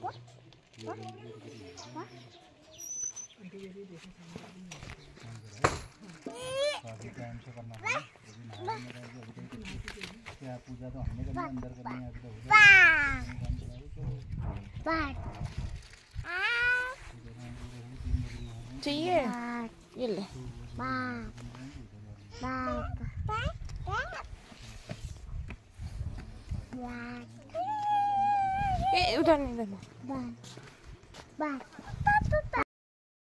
काफी टाइम से करना पड़ा, क्या पूजा तो हमने करनी अंदर करनी है, अभी तो हो गया। चाहिए ये ले। उधर नहीं